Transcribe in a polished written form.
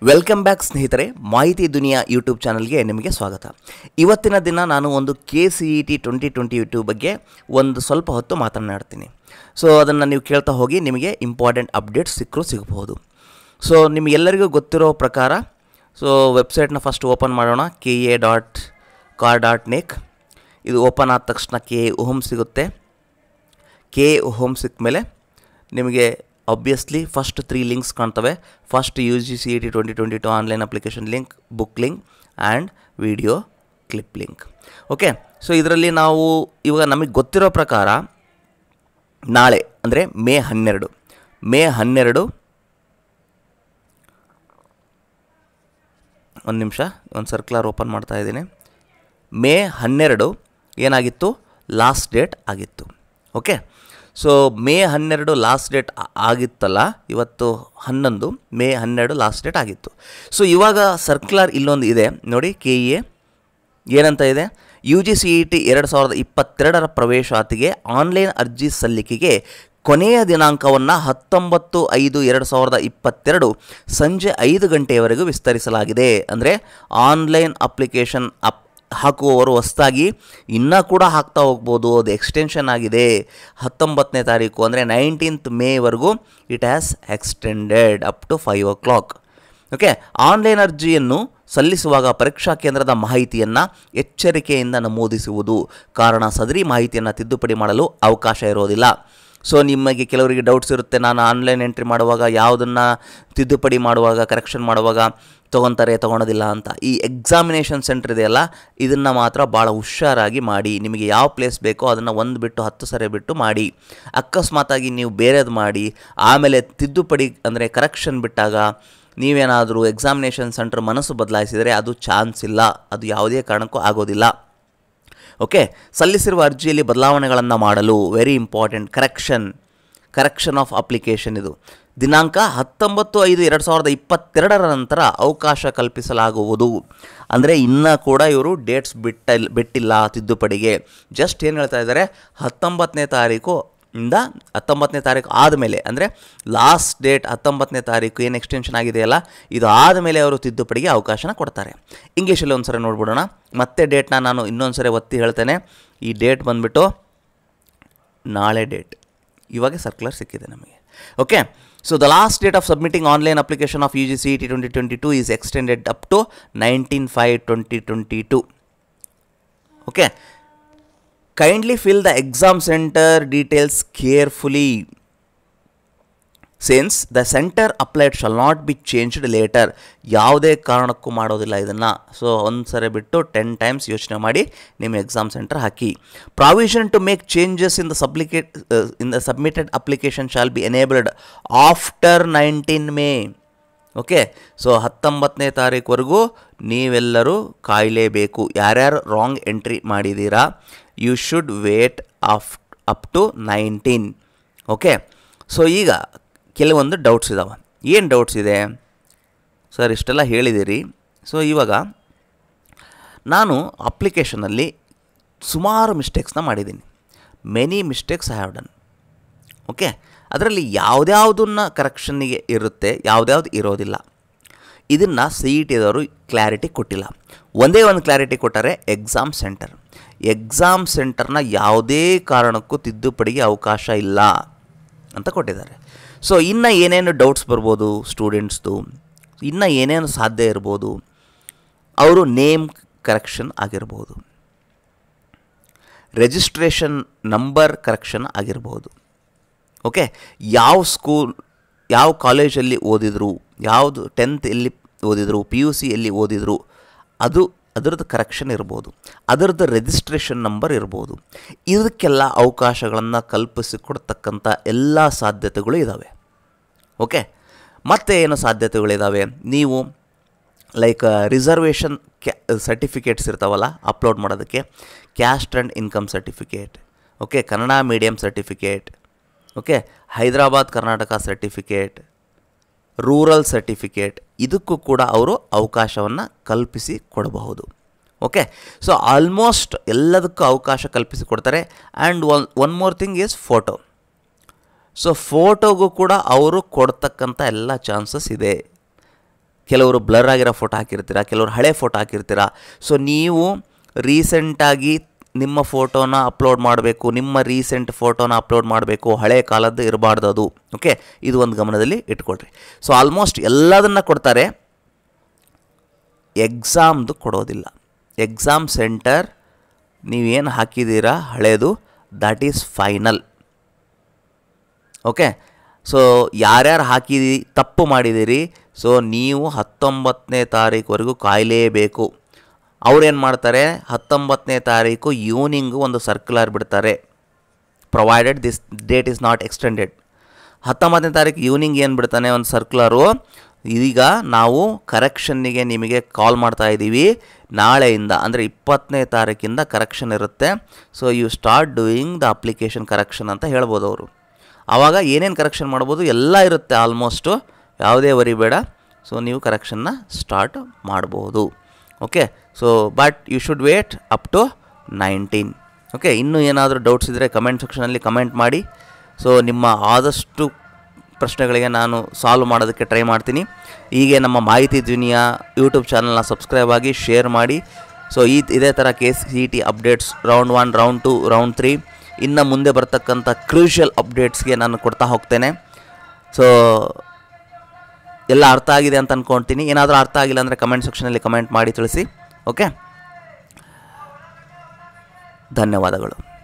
Welcome back ಸ್ನೇಹಿತರೆ, ಮಾಹಿತಿ ದುನಿಯಾ YouTube ಚಾನಲ್ಗೆ ನಿಮಗೆ ಸ್ವಾಗತ. ಇವತ್ತಿನ ದಿನ ನಾನು ಒಂದು CET 2022 ಬಗ್ಗೆ ಒಂದು ಸ್ವಲ್ಪ ಹೊತ್ತು ಮಾತನಾಡ್ತೀನಿ. ಸೊ ಅದನ್ನು ನೀವು ಕೇಳ್ತಾ ಹೋಗಿ, ನಿಮಗೆ ಇಂಪಾರ್ಟೆಂಟ್ ಅಪ್ಡೇಟ್ಸ್ ಸಿಗಬಹುದು. ಸೊ ನಿಮಗೆಲ್ಲರಿಗೂ ಗೊತ್ತಿರೋ ಪ್ರಕಾರ ವೆಬ್ಸೈಟ್ನ ಫಸ್ಟ್ ಓಪನ್ ಮಾಡೋಣ. ka.car.nic. ಇದು ಓಪನ್ ಆದ ತಕ್ಷಣ KA ಹೋಮ್ ಸಿಗುತ್ತೆ. KA ಹೋಮ್ ಸಿಕ್ಕ ಮೇಲೆ ನಿಮಗೆ ಆಬ್ವಿಯಸ್ಲಿ ಫಸ್ಟ್ 3 ಲಿಂಕ್ಸ್ ಕಾಣ್ತವೆ. First CET 2022 online application link, book link and video clip link. Okay, so ಇದರಲ್ಲಿ ನಾವು ಇವಾಗ ನಮಗೆ ಗೊತ್ತಿರೋ ಪ್ರಕಾರ ನಾಳೆ ಅಂದರೆ ಮೇ 12 ಒಂದು ನಿಮಿಷ, ಒಂದು ಸರ್ಕ್ಯುಲರ್ ಓಪನ್ ಮಾಡ್ತಾ ಇದ್ದೀನಿ. ಮೇ 12 ಏನಾಗಿತ್ತು, ಲಾಸ್ಟ್ ಡೇಟ್ ಆಗಿತ್ತು. Okay, so May 12 last date ಆಗಿತ್ತಲ್ಲ, ಇವತ್ತು 11, ಮೇ 12 ಲಾಸ್ಟ್ ಡೇಟ್ ಆಗಿತ್ತು. ಸೊ ಇವಾಗ ಸರ್ಕ್ಯುಲರ್ ಇಲ್ಲೊಂದು ಇದೆ ನೋಡಿ, KEA ಏನಂತ ಇದೆ, CET 2022 ಪ್ರವೇಶಾತಿಗೆ ಆನ್ಲೈನ್ ಅರ್ಜಿ ಸಲ್ಲಿಕೆಗೆ ಕೊನೆಯ ದಿನಾಂಕವನ್ನು 19/5/2022 ಸಂಜೆ 5 ಗಂಟೆಯವರೆಗೂ ವಿಸ್ತರಿಸಲಾಗಿದೆ. ಅಂದರೆ ಆನ್ಲೈನ್ ಅಪ್ಲಿಕೇಶನ್ ಹಾಕುವವರು ಹೊಸದಾಗಿ ಇನ್ನೂ ಕೂಡ ಹಾಕ್ತಾ ಹೋಗ್ಬೋದು. ಅದು ಎಕ್ಸ್ಟೆನ್ಷನ್ ಆಗಿದೆ 19ನೇ ತಾರೀಕು, ಅಂದರೆ 19th ಮೇವರೆಗೂ it has extended up to 5 o'clock. Okay, online ಅರ್ಜಿಯನ್ನು ಸಲ್ಲಿಸುವಾಗ ಪರೀಕ್ಷಾ ಕೇಂದ್ರದ ಮಾಹಿತಿಯನ್ನು ಎಚ್ಚರಿಕೆಯಿಂದ ನಮೂದಿಸುವುದು. ಕಾರಣ, ಸದರಿ ಮಾಹಿತಿಯನ್ನು ತಿದ್ದುಪಡಿ ಮಾಡಲು ಅವಕಾಶ ಇರೋದಿಲ್ಲ. ಸೊ ನಿಮಗೆ ಕೆಲವರಿಗೆ ಡೌಟ್ಸ್ ಇರುತ್ತೆ, ನಾನು ಆನ್ಲೈನ್ ಎಂಟ್ರಿ ಮಾಡುವಾಗ ಯಾವುದನ್ನು ತಿದ್ದುಪಡಿ ಮಾಡುವಾಗ, ಕರೆಕ್ಷನ್ ಮಾಡುವಾಗ ತೊಗೊಳೋದಿಲ್ಲ ಅಂತ. ಈ ಎಕ್ಸಾಮಿನೇಷನ್ ಸೆಂಟರ್ ಇದೆಯಲ್ಲ, ಇದನ್ನು ಮಾತ್ರ ಭಾಳ ಹುಷಾರಾಗಿ ಮಾಡಿ. ನಿಮಗೆ ಯಾವ ಪ್ಲೇಸ್ ಬೇಕೋ ಅದನ್ನು 1 ಬಿಟ್ಟು 10 ಸರಿ ಬಿಟ್ಟು ಮಾಡಿ. ಅಕಸ್ಮಾತಾಗಿ ನೀವು ಬೇರೆದು ಮಾಡಿ ಆಮೇಲೆ ತಿದ್ದುಪಡಿ ಅಂದರೆ ಕರೆಕ್ಷನ್ ಬಿಟ್ಟಾಗ ನೀವೇನಾದರೂ ಎಕ್ಸಾಮಿನೇಷನ್ ಸೆಂಟರ್ ಮನಸ್ಸು ಬದಲಾಯಿಸಿದರೆ ಅದು ಚಾನ್ಸ್ ಇಲ್ಲ, ಅದು ಯಾವುದೇ ಕಾರಣಕ್ಕೂ ಆಗೋದಿಲ್ಲ. ಓಕೆ, ಸಲ್ಲಿಸಿರುವ ಅರ್ಜಿಯಲ್ಲಿ ಬದಲಾವಣೆಗಳನ್ನು ಮಾಡಲು very important, correction of application. ಇದು ದಿನಾಂಕ 19/5/2022 ನಂತರ ಅವಕಾಶ ಕಲ್ಪಿಸಲಾಗುವುದು. ಅಂದರೆ ಇನ್ನೂ ಕೂಡ ಇವರು ಡೇಟ್ಸ್ ಬಿಟ್ಟಿಲ್ಲ ತಿದ್ದುಪಡಿಗೆ. ಜಸ್ಟ್ ಏನು ಹೇಳ್ತಾ ಇದ್ದಾರೆ, 19ನೇ ತಾರೀಕು ಆದಮೇಲೆ, ಅಂದರೆ ಲಾಸ್ಟ್ ಡೇಟ್ 19ನೇ ತಾರೀಕು ಏನು ಎಕ್ಸ್ಟೆನ್ಷನ್ ಆಗಿದೆಯಲ್ಲ, ಇದು ಆದಮೇಲೆ ಅವರು ತಿದ್ದುಪಡಿಗೆ ಅವಕಾಶನ ಕೊಡ್ತಾರೆ. ಇಂಗ್ಲೀಷಲ್ಲಿ ಒಂದು ಸರಿ ನೋಡ್ಬಿಡೋಣ. ಮತ್ತೆ ಡೇಟ್ನ ನಾನು ಇನ್ನೊಂದು ಸರಿ ಒತ್ತಿ ಹೇಳ್ತೇನೆ. ಈ ಡೇಟ್ ಬಂದುಬಿಟ್ಟು ನಾಳೆ ಡೇಟ್. ಇವಾಗ ಸರ್ಕ್ಯುಲರ್ ಸಿಕ್ಕಿದೆ ನಮಗೆ. Okay, so the last date of submitting online application of CET 2022 is extended up to 19/5/2022. Okay, kindly fill the exam center details carefully since the center applied shall not be changed later. ಯಾವುದೇ ಕಾರಣಕ್ಕೂ ಮಾಡೋದಿಲ್ಲ ಇದನ್ನು. So ಒಂದು ಸರಿ ಬಿಟ್ಟು 10 times ಯೋಚನೆ ಮಾಡಿ ನಿಮ್ಮ ಎಕ್ಸಾಮ್ ಸೆಂಟರ್ ಹಾಕಿ. Provision to make changes in the submitted application shall be enabled after 19 May. Okay, so 19ನೇ ತಾರೀಕುವರೆಗೂ ನೀವೆಲ್ಲರೂ ಕಾಯಲೇಬೇಕು. ಯಾರ್ಯಾರು ರಾಂಗ್ ಎಂಟ್ರಿ ಮಾಡಿದ್ದೀರಾ, you should wait up to 19. Okay, so ಈಗ ಕೆಲವೊಂದು ಡೌಟ್ಸ್ ಇದ್ದಾವೆ. ಏನು ಡೌಟ್ಸ್ ಇದೆ ಸರ್, ಇಷ್ಟೆಲ್ಲ ಹೇಳಿದ್ದೀರಿ. ಸೊ ಇವಾಗ ನಾನು ಅಪ್ಲಿಕೇಶನಲ್ಲಿ ಸುಮಾರು ಮಿಸ್ಟೇಕ್ಸ್ನ ಮಾಡಿದ್ದೀನಿ. Many mistakes I have done. Okay, ಅದರಲ್ಲಿ ಯಾವುದ್ಯಾವುದನ್ನು ಕರೆಕ್ಷನ್ನಿಗೆ ಇರುತ್ತೆ, ಯಾವುದ್ಯಾವುದು ಇರೋದಿಲ್ಲ. ಇದನ್ನು CETದವರು ಕ್ಲಾರಿಟಿ ಕೊಟ್ಟಿಲ್ಲ. ಒಂದೇ ಒಂದು ಕ್ಲಾರಿಟಿ ಕೊಟ್ಟರೆ, ಎಕ್ಸಾಮ್ ಸೆಂಟರ್ನ ಯಾವುದೇ ಕಾರಣಕ್ಕೂ ತಿದ್ದುಪಡಿಗೆ ಅವಕಾಶ ಇಲ್ಲ ಅಂತ ಕೊಟ್ಟಿದ್ದಾರೆ. ಸೊ ಇನ್ನು ಏನೇನು ಡೌಟ್ಸ್ ಬರ್ಬೋದು ಸ್ಟೂಡೆಂಟ್ಸ್ದು, ಇನ್ನು ಏನೇನು ಸಾಧ್ಯ ಇರ್ಬೋದು, ಅವರು ನೇಮ್ ಕರೆಕ್ಷನ್ ಆಗಿರ್ಬೋದು, ರಿಜಿಸ್ಟ್ರೇಷನ್ ನಂಬರ್ ಕರೆಕ್ಷನ್ ಆಗಿರ್ಬೋದು. ಓಕೆ, ಯಾವ ಕಾಲೇಜಲ್ಲಿ ಓದಿದ್ರು, ಯಾವುದು 10th ಎಲ್ಲಿ ಓದಿದ್ರು, PUC ಎಲ್ಲಿ ಓದಿದ್ರು, ಅದರದ್ದು ಕರೆಕ್ಷನ್ ಇರ್ಬೋದು, ಅದರದ್ದು ರಿಜಿಸ್ಟ್ರೇಷನ್ ನಂಬರ್ ಇರ್ಬೋದು. ಇದಕ್ಕೆಲ್ಲ ಅವಕಾಶಗಳನ್ನು ಕಲ್ಪಿಸಿಕೊಡ್ತಕ್ಕಂಥ ಎಲ್ಲ ಸಾಧ್ಯತೆಗಳು ಇದ್ದಾವೆ. ಓಕೆ, ಮತ್ತು ಏನು ಸಾಧ್ಯತೆಗಳಿದ್ದಾವೆ, ನೀವು ಲೈಕ್ ರಿಸರ್ವೇಷನ್ ಸರ್ಟಿಫಿಕೇಟ್ಸ್ ಇರ್ತಾವಲ್ಲ ಅಪ್ಲೋಡ್ ಮಾಡೋದಕ್ಕೆ, caste and income certificate, okay, Kannada medium certificate, okay, Hyderabad Karnataka certificate, rural certificate, ಇದಕ್ಕೂ ಕೂಡ ಅವರು ಅವಕಾಶವನ್ನು ಕಲ್ಪಿಸಿ ಕೊಡಬಹುದು. ಓಕೆ, ಸೊ ಆಲ್ಮೋಸ್ಟ್ ಎಲ್ಲದಕ್ಕೂ ಅವಕಾಶ ಕಲ್ಪಿಸಿ ಕೊಡ್ತಾರೆ. And one more thing is photo. So ಫೋಟೋಗೂ ಕೂಡ ಅವರು ಕೊಡ್ತಕ್ಕಂಥ ಎಲ್ಲ ಚಾನ್ಸಸ್ ಇದೆ. ಕೆಲವರು ಬ್ಲರ್ ಆಗಿರೋ ಫೋಟೋ ಹಾಕಿರ್ತೀರ, ಕೆಲವರು ಹಳೆ ಫೋಟೋ ಹಾಕಿರ್ತೀರ. ಸೊ ನೀವು ರೀಸೆಂಟಾಗಿ ನಿಮ್ಮ ಫೋಟೋನ ಅಪ್ಲೋಡ್ ಮಾಡಬೇಕು, ನಿಮ್ಮ ರೀಸೆಂಟ್ ಫೋಟೋನ ಅಪ್ಲೋಡ್ ಮಾಡಬೇಕು, ಹಳೆ ಕಾಲದ್ದು ಇರಬಾರ್ದು ಅದು. ಓಕೆ, ಇದು ಒಂದು ಗಮನದಲ್ಲಿ ಇಟ್ಕೊಳ್ರಿ. ಸೊ ಆಲ್ಮೋಸ್ಟ್ ಎಲ್ಲದನ್ನು ಕೊಡ್ತಾರೆ, ಎಕ್ಸಾಮ್ದು ಕೊಡೋದಿಲ್ಲ. ಎಕ್ಸಾಮ್ ಸೆಂಟರ್ ನೀವೇನು ಹಾಕಿದ್ದೀರಾ ಹಳೇದು, that is final. Okay, so ಯಾರ್ಯಾರು ತಪ್ಪು ಮಾಡಿದ್ದೀರಿ, ಸೊ ನೀವು 19ನೇ ತಾರೀಕುವರೆಗೂ ಕಾಯಲೇಬೇಕು. ಅವ್ರೇನು ಮಾಡ್ತಾರೆ, 19ನೇ ತಾರೀಕು ಈವ್ನಿಂಗು ಒಂದು ಸರ್ಕ್ಯುಲರ್ ಬಿಡ್ತಾರೆ, provided this date is not extended. 19ನೇ ತಾರೀಕು ಈವ್ನಿಂಗ್ ಏನು ಬಿಡ್ತಾನೆ ಒಂದು ಸರ್ಕ್ಯುಲರು, ಈಗ ನಾವು ಕರೆಕ್ಷನ್ನಿಗೆ ನಿಮಗೆ ಕಾಲ್ ಮಾಡ್ತಾ ಇದ್ದೀವಿ, ನಾಳೆಯಿಂದ ಅಂದರೆ 20ನೇ ತಾರೀಕಿಂದ ಕರೆಕ್ಷನ್ ಇರುತ್ತೆ. So you start doing the application correction ಅಂತ ಹೇಳ್ಬೋದು ಅವರು. ಆವಾಗ ಏನೇನು ಕರೆಕ್ಷನ್ ಮಾಡ್ಬೋದು ಎಲ್ಲ ಇರುತ್ತೆ ಆಲ್ಮೋಸ್ಟು, ಯಾವುದೇ ವರಿ ಬೇಡ. ಸೊ ನೀವು ಕರೆಕ್ಷನ್ನ ಸ್ಟಾರ್ಟ್ ಮಾಡ್ಬೋದು. Okay, so but you should wait up to 19. Okay, ಇನ್ನೂ ಏನಾದರೂ ಡೌಟ್ಸ್ ಇದ್ದರೆ ಕಮೆಂಟ್ ಸೆಕ್ಷನಲ್ಲಿ ಕಮೆಂಟ್ ಮಾಡಿ. ಸೊ ನಿಮ್ಮ ಆದಷ್ಟು ಪ್ರಶ್ನೆಗಳಿಗೆ ನಾನು ಸಾಲ್ವ್ ಮಾಡೋದಕ್ಕೆ ಟ್ರೈ ಮಾಡ್ತೀನಿ. ಹೀಗೆ ನಮ್ಮ ಮಾಹಿತಿ ಧ್ವನಿಯ ಯೂಟ್ಯೂಬ್ ಚಾನಲ್ನ ಸಬ್ಸ್ಕ್ರೈಬ್ ಆಗಿ, ಶೇರ್ ಮಾಡಿ. ಸೊ ಇದೇ ಥರ CET updates round 1, round 2, round 3 ಇನ್ನು ಮುಂದೆ ಬರ್ತಕ್ಕಂಥ ಕ್ರೂಷಿಯಲ್ ಅಪ್ಡೇಟ್ಸ್ಗೆ ನಾನು ಕೊಡ್ತಾ ಹೋಗ್ತೇನೆ. ಸೊ ಎಲ್ಲ ಅರ್ಥ ಆಗಿದೆ ಅಂತ ಅಂದ್ಕೊಳ್ತೀನಿ. ಏನಾದರೂ ಅರ್ಥ ಆಗಿಲ್ಲ ಅಂದರೆ ಕಮೆಂಟ್ ಸೆಕ್ಷನಲ್ಲಿ ಕಮೆಂಟ್ ಮಾಡಿ ತಿಳಿಸಿ. ಓಕೆ, ಧನ್ಯವಾದಗಳು.